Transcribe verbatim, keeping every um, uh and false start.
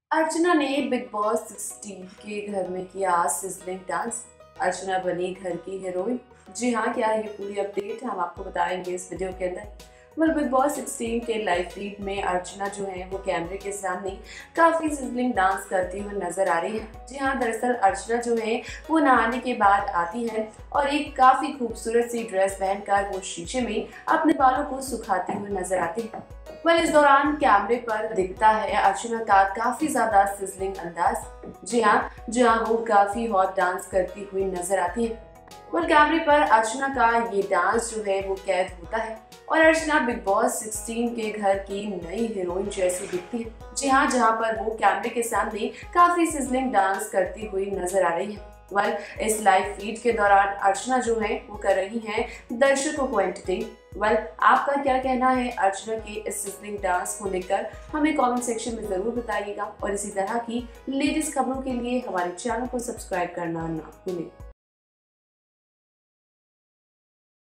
अर्चना ने big boss sixteen के घर में किया सिजलिंग डांस। अर्चना बनी घर की हीरोइन। जी हाँ, क्या ये पूरी अपडेट हम आपको बताएंगे इस वीडियो के अंदर। वेल, बिग बॉस सिक्सटीन के लाइव फीड में अर्चना जो है वो कैमरे के सामने काफी सिजलिंग डांस करती हुई नजर आ रही है। जी हाँ, दरअसल अर्चना जो है वो नहाने के बाद आती है और एक काफी खूबसूरत सी ड्रेस पहनकर वो शीशे में अपने बालों को सुखाती हुई नजर आती है। वह इस दौरान कैमरे पर दिखता है अर्चना का काफी ज्यादा सिजलिंग अंदाज। जी हाँ, जहाँ वो काफी हॉट डांस करती हुई नजर आती है। वह कैमरे पर अर्चना का ये डांस जो है वो कैद होता है और अर्चना बिग बॉस सिक्सटीन के घर की नई हीरोइन जैसी दिखती है। जी हाँ, जहाँ पर वो कैमरे के सामने काफी सिजलिंग डांस करती हुई नजर आ रही है। वेल, इस लाइव फीड के दौरान अर्चना जो है वो कर रही हैं दर्शकों को एंटरटेन। वेल, आपका क्या कहना है अर्चना के इस सिजलिंग डांस को लेकर, हमें कमेंट सेक्शन में जरूर बताइएगा और इसी तरह की लेटेस्ट खबरों के लिए हमारे चैनल को सब्सक्राइब करना ना भूलें।